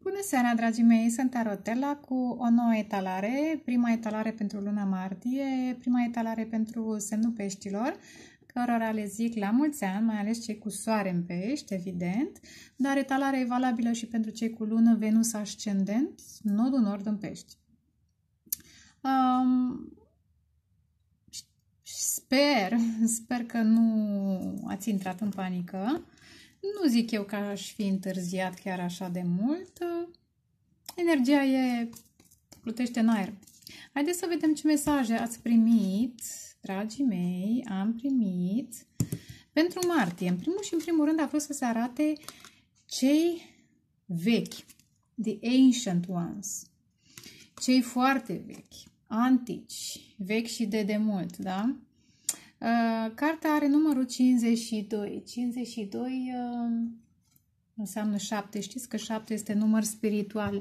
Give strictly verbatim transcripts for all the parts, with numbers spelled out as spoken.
Bună seara, dragii mei! Sunt Tarotella cu o nouă etalare, prima etalare pentru luna martie, prima etalare pentru semnul peștilor, cărora le zic la mulți ani, mai ales cei cu soare în pești, evident, dar etalarea e valabilă și pentru cei cu lună, Venus ascendent, nodul nord în pești. Um, sper, sper că nu ați intrat în panică. Nu zic eu că aș fi întârziat chiar așa de mult. Energia e plutește în aer. Haideți să vedem ce mesaje ați primit, dragii mei. Am primit pentru martie. În primul și în primul rând a vrut să se arate cei vechi, the ancient ones, cei foarte vechi, antici, vechi și de demult, da? Uh, cartea are numărul cincizeci și doi. cincizeci și doi uh, înseamnă șapte. Știți că șapte este număr spiritual.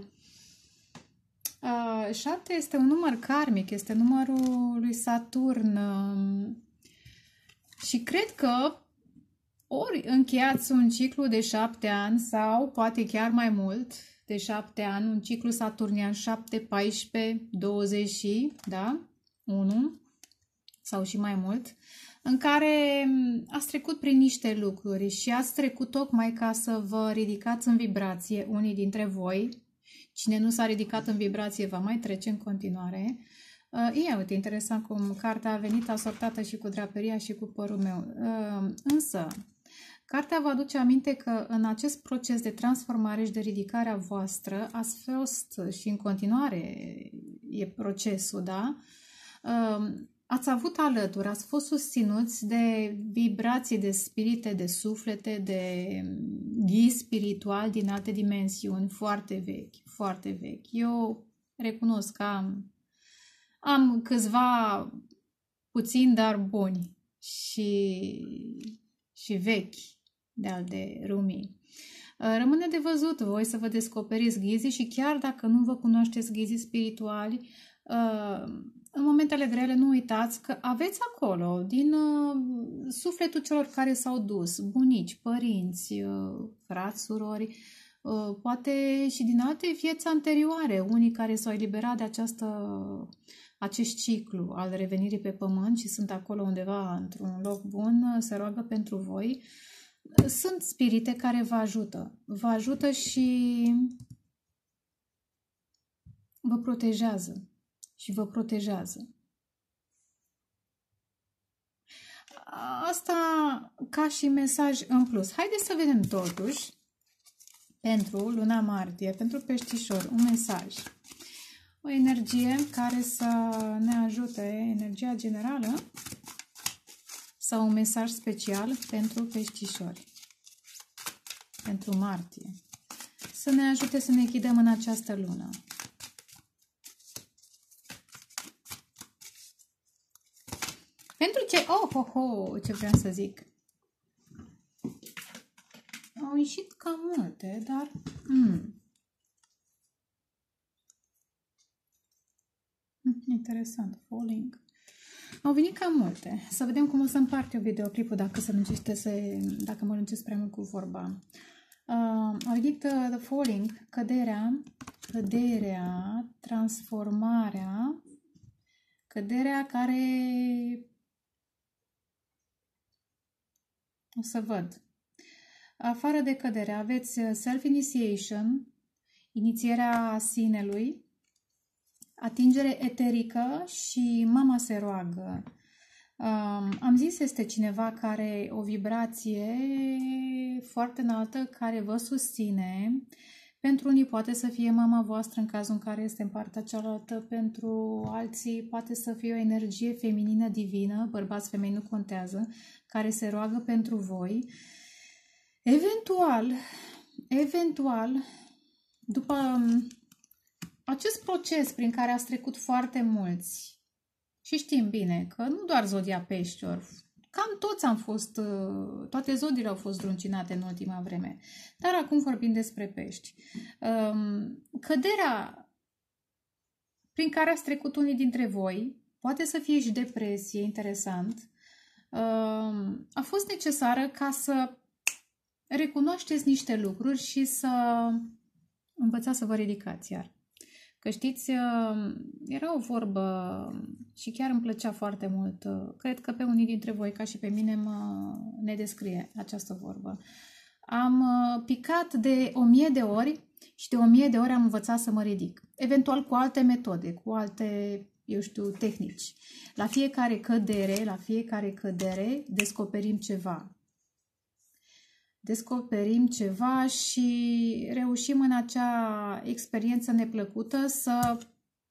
Uh, șapte este un număr karmic, este numărul lui Saturn. Uh, și cred că ori încheiați un ciclu de șapte ani sau poate chiar mai mult de șapte ani, un ciclu saturnian, șapte, paisprezece, douăzeci, da? unu sau și mai mult, în care ați trecut prin niște lucruri și ați trecut tocmai ca să vă ridicați în vibrație, unii dintre voi. Cine nu s-a ridicat în vibrație va mai trece în continuare. Uh, ia uite, interesant cum cartea a venit asortată și cu draperia și cu părul meu. Uh, însă, cartea vă aduce aminte că în acest proces de transformare și de ridicare a voastră ați fost și în continuare e procesul, da? Uh, Ați avut alături, ați fost susținuți de vibrații, de spirite, de suflete, de ghid spiritual din alte dimensiuni, foarte vechi, foarte vechi. Eu recunosc că am, am câțiva puțini, dar buni și, și vechi de-al de rumii. Rămâne de văzut voi să vă descoperiți ghizii și chiar dacă nu vă cunoașteți ghizii spirituali, în momentele grele nu uitați că aveți acolo din uh, sufletul celor care s-au dus, bunici, părinți, uh, frați, surori, uh, poate și din alte vieți anterioare, unii care s-au eliberat de această, acest ciclu al revenirii pe pământ și sunt acolo undeva într-un loc bun, se roagă pentru voi. Sunt spirite care vă ajută, vă ajută și vă protejează. Și vă protejează. Asta ca și mesaj în plus. Haideți să vedem totuși pentru luna martie, pentru peștișor, un mesaj. O energie care să ne ajute, energia generală sau un mesaj special pentru peștișori, pentru martie. Să ne ajute să ne ghidăm în această lună. Pentru ce... Oh, oh, oh, ce vreau să zic. Au ieșit cam multe, dar... Mm. Interesant. Falling. Au venit cam multe. Să vedem cum o să împart eu videoclipul dacă, se lungește să, dacă mă lungesc prea mult cu vorba. Uh, au venit uh, The Falling, căderea, căderea, transformarea, căderea care... O să văd. Afară de cădere, aveți self-initiation, inițierea sinelui, atingere eterică și mama se roagă. Um, am zis, este cineva care are o vibrație foarte înaltă, care vă susține. Pentru unii poate să fie mama voastră în cazul în care este în partea cealaltă, pentru alții poate să fie o energie feminină divină, bărbați, femei, nu contează, care se roagă pentru voi. Eventual, eventual, după acest proces prin care ați trecut foarte mulți, și știm bine că nu doar zodia peștilor, cam toți am fost, toate zodiile au fost druncinate în ultima vreme. Dar acum vorbim despre pești. Căderea prin care ați trecut unii dintre voi, poate să fie și depresie, interesant, a fost necesară ca să recunoașteți niște lucruri și să învățați să vă ridicați iar. Că știți, era o vorbă și chiar îmi plăcea foarte mult. Cred că pe unii dintre voi, ca și pe mine, mă, ne descrie această vorbă. Am picat de o mie de ori și de o mie de ori am învățat să mă ridic. Eventual cu alte metode, cu alte, eu știu, tehnici. La fiecare cădere, la fiecare cădere, descoperim ceva. Descoperim ceva și reușim în acea experiență neplăcută să,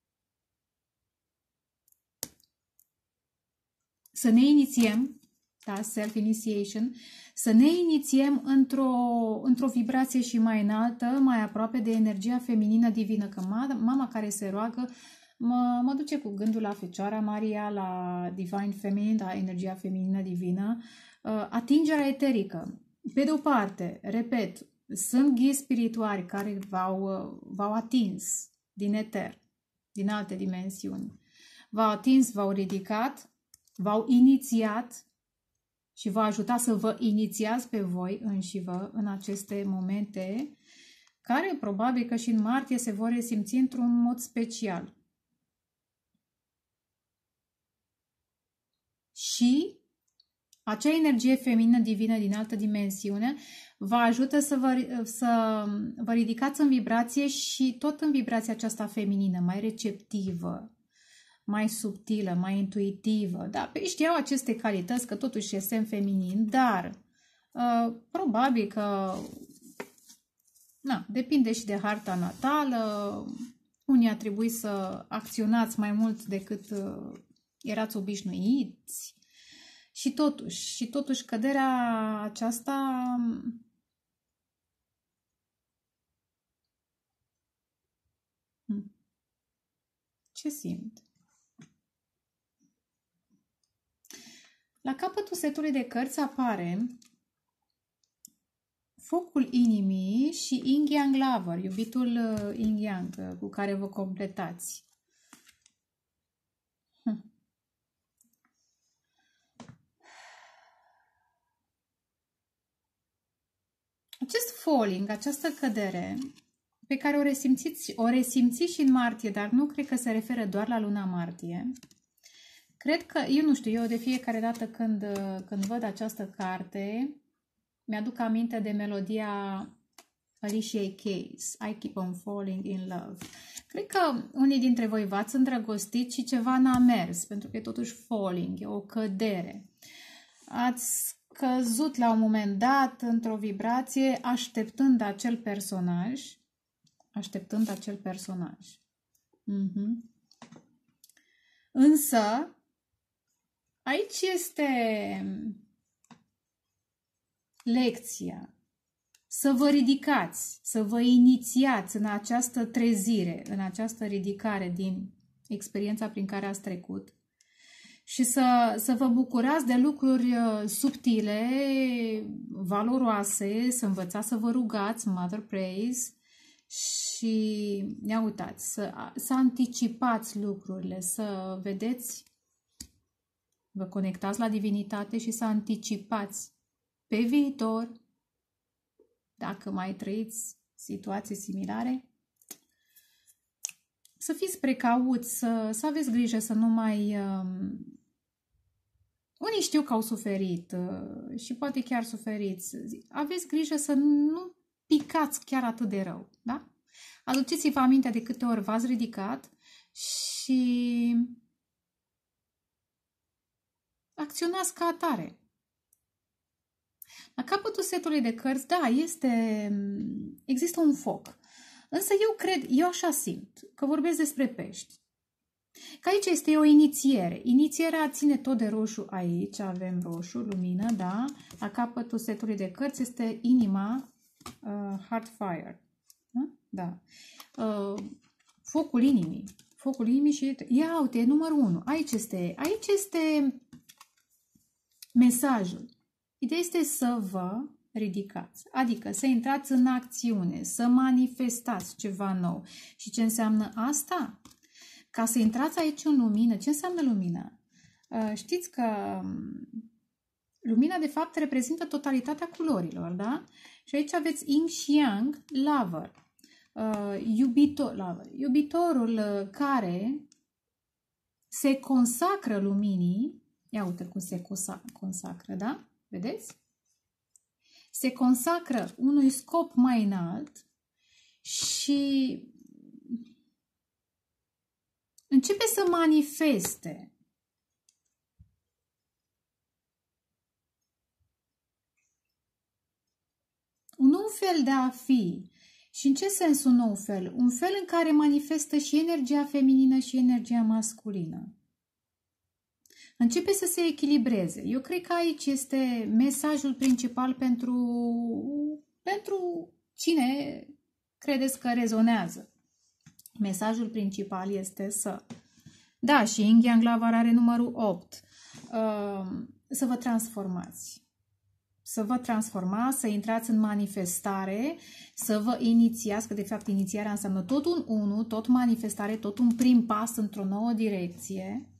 să ne inițiem, da, self-initiation, să ne inițiem într-o, într-o vibrație și mai înaltă, mai aproape de energia feminină divină, că mama care se roagă mă, mă duce cu gândul la Fecioara Maria, la Divine Feminine, la energia feminină divină, atingerea eterică. Pe de o parte, repet, sunt ghizi spirituali care v-au, v-au atins din eter, din alte dimensiuni. V-au atins, v-au ridicat, v-au inițiat și v-au ajutat să vă inițiați pe voi înșivă în aceste momente, care probabil că și în martie se vor resimți într-un mod special. Și acea energie feminină divină din altă dimensiune vă ajută să vă, să vă ridicați în vibrație și tot în vibrația aceasta feminină, mai receptivă, mai subtilă, mai intuitivă. Da, pe știau aceste calități că totuși e semn feminin, dar uh, probabil că na, depinde și de harta natală. Unii a trebuit să acționați mai mult decât uh, erați obișnuiți. Și totuși, și totuși căderea aceasta ce simt? La capătul setului de cărți apare focul inimii și Yin Yang Lover, iubitul Yin Yang cu care vă completați. Hm. Acest falling, această cădere pe care o resimțiți, o resimțiți și în martie, dar nu cred că se referă doar la luna martie. Cred că, eu nu știu, eu de fiecare dată când, când văd această carte, mi-aduc aminte de melodia Alicia Keys, I Keep on Falling in Love. Cred că unii dintre voi v-ați îndrăgostit și ceva n-a mers, pentru că e totuși falling, e o cădere. Ați căzut la un moment dat într-o vibrație așteptând acel personaj, așteptând acel personaj. Mm-hmm. Însă, aici este lecția. Să vă ridicați, să vă inițiați în această trezire, în această ridicare din experiența prin care ați trecut și să, să vă bucurați de lucruri subtile, valoroase, să învățați să vă rugați, Mother Praise, și ne uitați, să, să anticipați lucrurile, să vedeți, vă conectați la divinitate și să anticipați pe viitor, dacă mai trăiți situații similare, să fiți precauți, să, să aveți grijă să nu mai... Um, unii știu că au suferit uh, și poate chiar suferiți. Aveți grijă să nu picați chiar atât de rău, da? Aduceți-vă aminte de câte ori v-ați ridicat și acționați ca atare. La capătul setului de cărți, da, este, există un foc. Însă eu cred, eu așa simt, că vorbesc despre pești. Că aici este o inițiere. Inițierea ține tot de roșu aici, avem roșu, lumină, da? La capătul setului de cărți este inima, uh, heart fire. Da. Uh, focul inimii. Focul inimii și... Ia uite, numărul unu. Aici este, aici este mesajul. Ideea este să vă ridicați, adică să intrați în acțiune, să manifestați ceva nou. Și ce înseamnă asta? Ca să intrați aici în lumină, ce înseamnă lumina? Știți că lumina de fapt reprezintă totalitatea culorilor, da? Și aici aveți Yin și Yang, Lover. uh, iubitor, la, iubitorul uh, care se consacră luminii. Ia uite cum se consacră, da? Vedeți? Se consacră unui scop mai înalt și începe să manifeste. Un nou fel de a fi. Și în ce sens un nou fel? Un fel în care manifestă și energia feminină și energia masculină. Începe să se echilibreze. Eu cred că aici este mesajul principal pentru, pentru cine credeți că rezonează. Mesajul principal este să... Da, și Yin Yang Lavar are numărul opt. Să vă transformați. Să vă transformați, să intrați în manifestare, să vă inițiați, că de fapt inițiarea înseamnă tot un unu, tot manifestare, tot un prim pas într-o nouă direcție.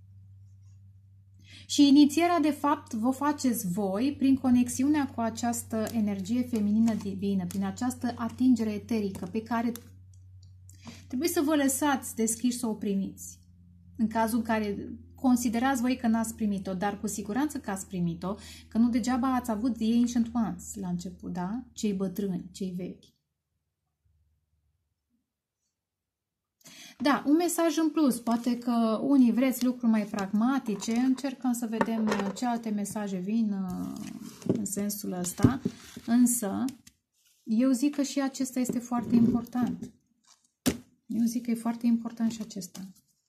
Și inițierea, de fapt, vă faceți voi prin conexiunea cu această energie feminină divină, prin această atingere eterică pe care trebuie să vă lăsați deschiși să o primiți. În cazul în care considerați voi că n-ați primit-o, dar cu siguranță că ați primit-o, că nu degeaba ați avut The Ancient Ones la început, da? Cei bătrâni, cei vechi. Da, un mesaj în plus. Poate că unii vreți lucruri mai pragmatice. Încercăm să vedem ce alte mesaje vin în sensul ăsta. Însă, eu zic că și acesta este foarte important. Eu zic că e foarte important și acesta.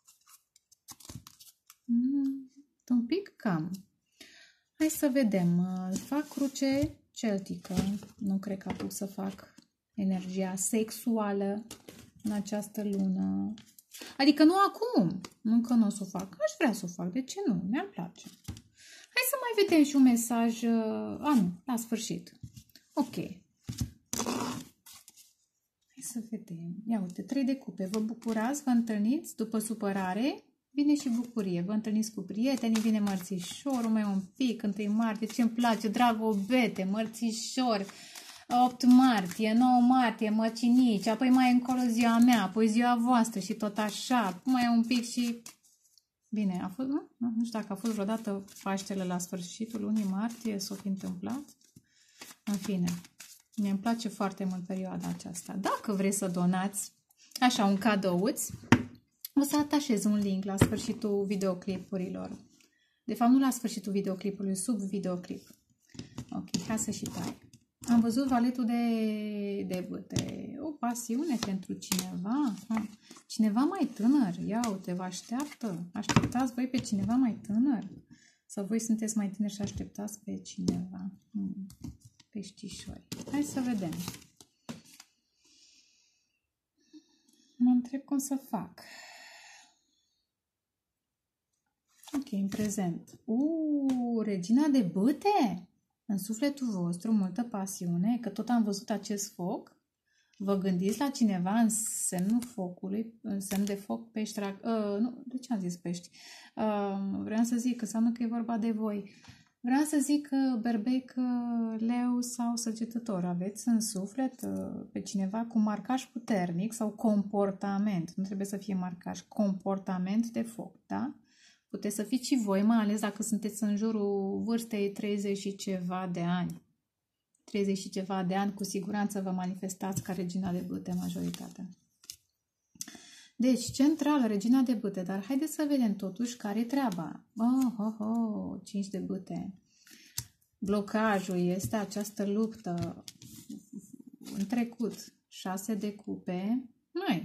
Mm, un pic cam. Hai să vedem. Fac cruce celtică. Nu cred că apuc să fac energia sexuală în această lună. Adică nu acum. Nu că nu o să o fac. Aș vrea să o fac. De ce nu? Mi-ar place. Hai să mai vedem și un mesaj. A, nu. La sfârșit. Ok. Hai să vedem. Ia uite. Trei de cupe. Vă bucurați, vă întâlniți după supărare. Vine și bucurie. Vă întâlniți cu prietenii. Vine mărțișorul mai un pic. Întâi martie. Ce-mi place? Dragobete. Mărțișor. opt martie, nouă martie, măcinici, apoi mai încolo ziua mea, apoi ziua voastră și tot așa, mai un pic și... Bine, a fost, nu? Nu știu dacă a fost vreodată Paștele la sfârșitul lunii martie, s-o fi întâmplat. În fine, mi-mi place foarte mult perioada aceasta. Dacă vreți să donați așa un cadouț, o să atașez un link la sfârșitul videoclipurilor. De fapt, nu la sfârșitul videoclipului, sub videoclip. Ok, hai să și tai. Am văzut valetul de, de bâte. O pasiune pentru cineva. Cineva mai tânăr. Ia uite, vă așteaptă. Așteptați voi pe cineva mai tânăr? Sau voi sunteți mai tânări și așteptați pe cineva? Hmm. Peștișori. Hai să vedem. Mă întreb cum să fac. Ok, în prezent. Uuu, regina de bâte! În sufletul vostru, multă pasiune, că tot am văzut acest foc. Vă gândiți la cineva în semnul focului, în semn de foc, pești, uh, nu, de ce am zis pești? Uh, vreau să zic că înseamnă că e vorba de voi. Vreau să zic că berbec, leu sau săgetător. Aveți în suflet uh, pe cineva cu marcaj puternic sau comportament. Nu trebuie să fie marcaj, comportament de foc, da? Puteți să fiți și voi, mai ales dacă sunteți în jurul vârstei treizeci și ceva de ani. treizeci și ceva de ani, cu siguranță vă manifestați ca regina de bâte majoritatea. Deci, centrală, regina de bâte, dar haideți să vedem totuși care-i treaba. Oh, oh, oh, cinci de bâte. Blocajul este această luptă în trecut. șase de cupe. Mai.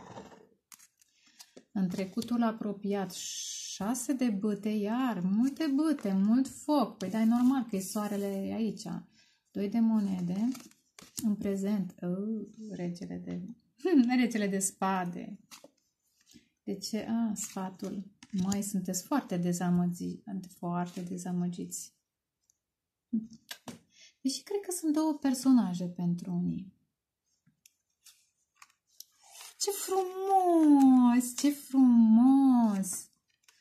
În trecutul apropiat, șase de bâte, iar multe bâte, mult foc. Păi da, e normal că e soarele aici. doi de monede. În prezent, uh, regele de... regele de spade. De ce? Ah, sfatul. Măi, sunteți foarte dezamăgiți. Foarte dezamăgiți. Deși cred că sunt două personaje pentru unii. Ce frumos! Ce frumos!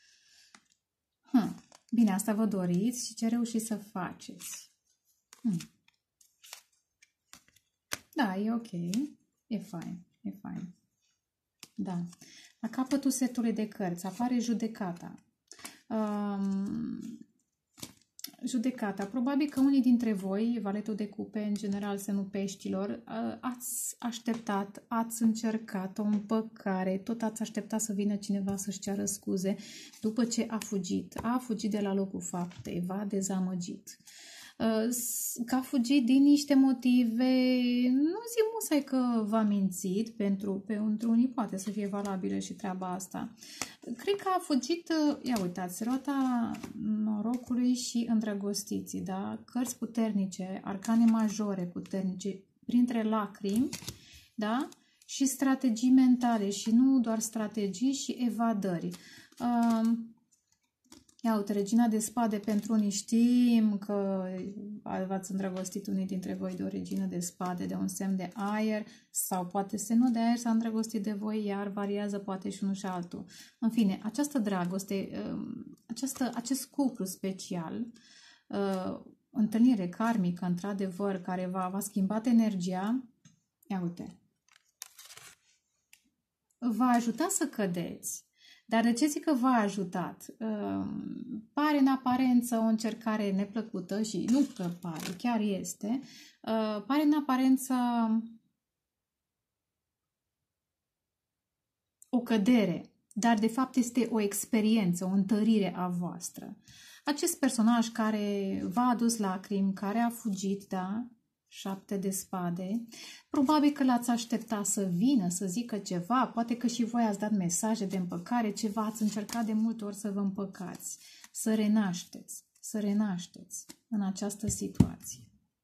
Hm. Bine, asta vă doriți și ce reușiți să faceți. Hm. Da, e ok. E fain, e fain. Da. La capătul setului de cărți apare judecata. Um, judecata. Probabil că unii dintre voi, valetul de cupe, în general semnul peștilor, ați așteptat, ați încercat o împăcare, tot ați așteptat să vină cineva să-și ceară scuze după ce a fugit. A fugit de la locul faptei, v-a dezamăgit. Că a fugit din niște motive, nu zic musai că v-a mințit, pentru, pentru unii poate să fie valabilă și treaba asta. Cred că a fugit, ia uitați, roata norocului și îndrăgostiții, da? Cărți puternice, arcane majore puternice, printre lacrimi, da? Și strategii mentale și nu doar strategii și evadări. Uh, Ia uite, regina de spade, pentru unii știm că v-ați îndrăgostit unii dintre voi de o regină de spade, de un semn de aer, sau poate semnul de aer s-a îndrăgostit de voi, iar variază poate și unul și altul. În fine, această dragoste, această, acest cuplu special, întâlnire karmică, într-adevăr, care v-a, v-a schimbat energia, ia uite, v-a ajutat să cădeți. Dar de ce zic că v-a ajutat? Uh, pare în aparență o încercare neplăcută și nu că pare, chiar este. Uh, pare în aparență o cădere, dar de fapt este o experiență, o întărire a voastră. Acest personaj care v-a adus lacrimi, care a fugit, da? Șapte de spade. Probabil că l-ați așteptat să vină, să zică ceva, poate că și voi ați dat mesaje de împăcare, ceva ați încercat de multe ori să vă împăcați, să renașteți, să renașteți în această situație.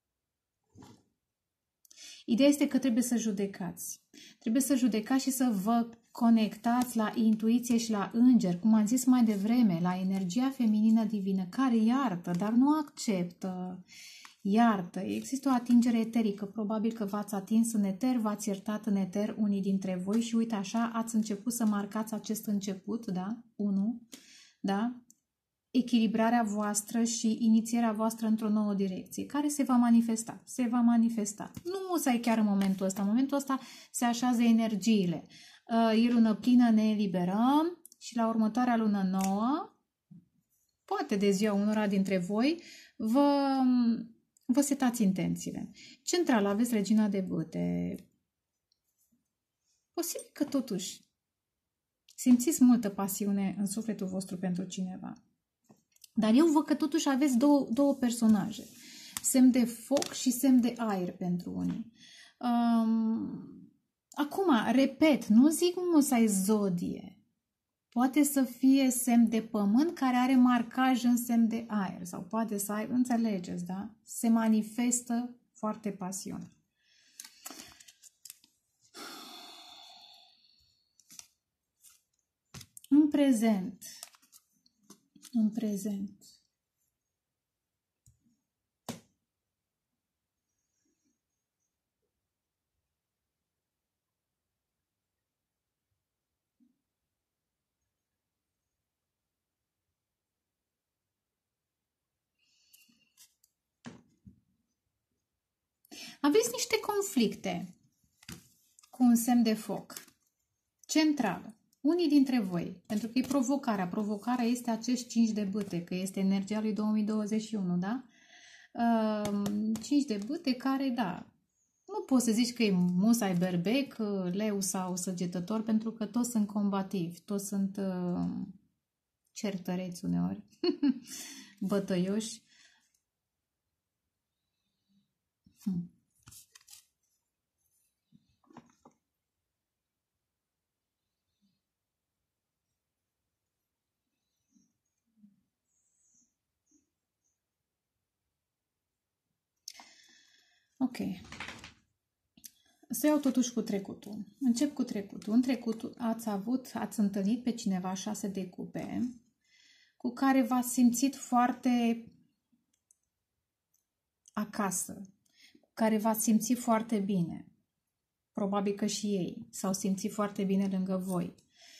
Ideea este că trebuie să judecați. Trebuie să judecați și să vă conectați la intuiție și la îngeri, cum am zis mai devreme, la energia feminină divină, care iartă, dar nu acceptă. Iartă, există o atingere eterică, probabil că v-ați atins în eter, v-ați iertat în eter unii dintre voi și uite așa ați început să marcați acest început, da? unu, da? Echilibrarea voastră și inițierea voastră într-o nouă direcție, care se va manifesta, se va manifesta. Nu să ai chiar în momentul ăsta, în momentul ăsta se așează energiile. E lună plină, ne eliberăm și la următoarea lună nouă, poate de ziua unora dintre voi, vă... Vă setați intențiile. Central aveți regina de bâte. Posibil că totuși simțiți multă pasiune în sufletul vostru pentru cineva. Dar eu văd că totuși aveți două, două personaje. Semn de foc și semn de aer pentru unii. Um, acum, repet, nu zic musai zodie. Poate să fie semn de pământ care are marcaj în semn de aer. Sau poate să ai, înțelegeți, da? Se manifestă foarte pasiune. În prezent. În prezent. Aveți niște conflicte cu un semn de foc. Centrală. Unii dintre voi, pentru că e provocarea. Provocarea este acest cinci de bâte, că este energia lui două mii douăzeci și unu, da? cinci de bâte care, da, nu poți să zici că e musai berbec, leu sau săgetător, pentru că toți sunt combativi, toți sunt uh, certăreți uneori, bătăioși. Hmm. Ok. Să iau totuși cu trecutul. Încep cu trecutul. În trecut ați avut, ați întâlnit pe cineva șase de cupe cu care v-ați simțit foarte acasă, cu care v-ați simțit foarte bine. Probabil că și ei s-au simțit foarte bine lângă voi.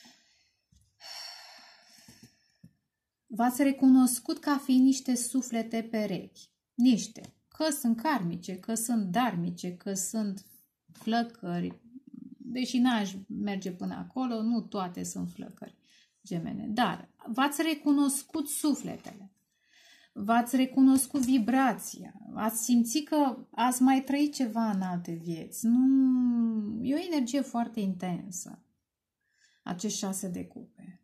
V-ați recunoscut ca fiind niște suflete perechi. Niște. Că sunt karmice, că sunt darmice, că sunt flăcări, deși n-aș merge până acolo, nu toate sunt flăcări gemene. Dar v-ați recunoscut sufletele, v-ați recunoscut vibrația, ați simțit că ați mai trăit ceva în alte vieți. Nu... E o energie foarte intensă, acești șase de cupe.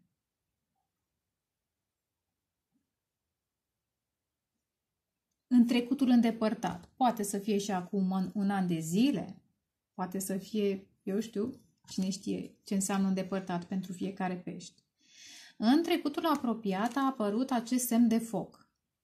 În trecutul îndepărtat. Poate să fie și acum un, un an de zile, poate să fie, eu știu, cine știe ce înseamnă îndepărtat pentru fiecare pește. În trecutul apropiat a apărut acest semn de foc.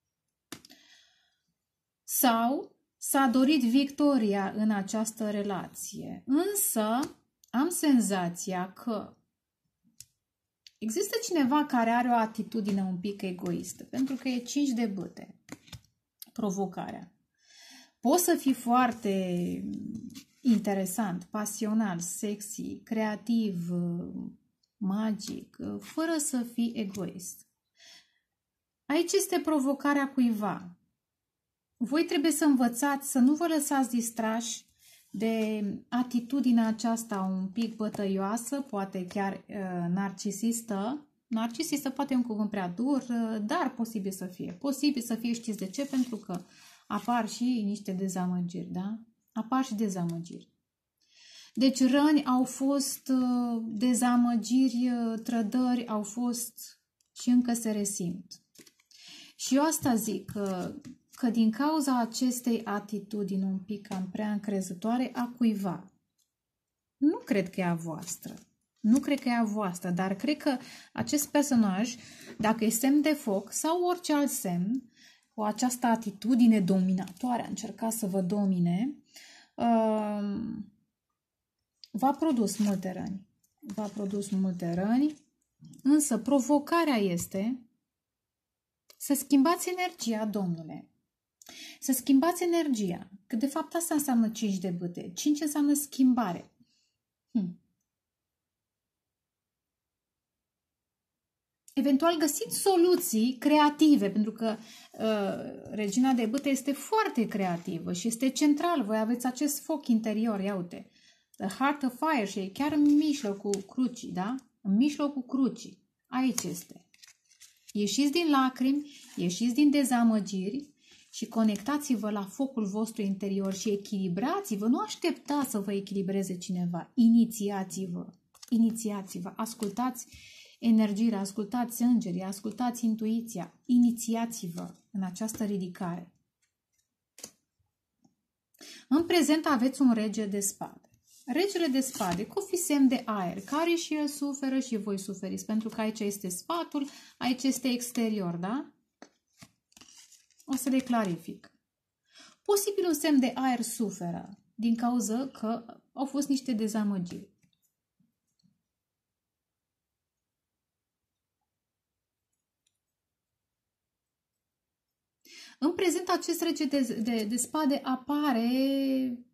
Sau s-a dorit victoria în această relație. Însă am senzația că există cineva care are o atitudine un pic egoistă, pentru că e cinci de bâte. Provocarea. Poți să fii foarte interesant, pasional, sexy, creativ, magic, fără să fii egoist. Aici este provocarea cuiva. Voi trebuie să învățați să nu vă lăsați distrași de atitudinea aceasta un pic bătăioasă, poate chiar uh, narcisistă. Narcisistă poate e un cuvânt prea dur, uh, dar posibil să fie. Posibil să fie, știți de ce? Pentru că apar și niște dezamăgiri, da? Apar și dezamăgiri. Deci răni au fost, uh, dezamăgiri, uh, trădări au fost și încă se resimt. Și eu asta zic, că, că din cauza acestei atitudini un pic cam prea încrezătoare a cuiva, nu cred că e a voastră, nu cred că e a voastră, dar cred că acest personaj, dacă e semn de foc sau orice alt semn, cu această atitudine dominatoare, a încercat să vă domine, uh, v-a produs multe răni. V-a produs multe răni, însă provocarea este să schimbați energia, domnule. Să schimbați energia. Că de fapt asta înseamnă cinci de bâte. cinci înseamnă schimbare. Hm. Eventual găsiți soluții creative, pentru că uh, regina de bâte este foarte creativă și este central. Voi aveți acest foc interior, ia uite. The Heart of Fire și e chiar în mijlocul crucii, da? În mijlocul crucii. Aici este. Ieșiți din lacrimi, ieșiți din dezamăgiri și conectați-vă la focul vostru interior și echilibrați-vă. Nu așteptați să vă echilibreze cineva. Inițiați-vă. Inițiați-vă. Ascultați energiile, ascultați îngerii, ascultați intuiția. Inițiați-vă în această ridicare. În prezent aveți un rege de spade. Regele de spade, cu fi semn de aer, care și el suferă și voi suferiți, pentru că aici este sfatul, aici este exterior, da? O să le clarific. Posibil un semn de aer suferă din cauza că au fost niște dezamăgiri. În prezent, acest rege de, de, de spade apare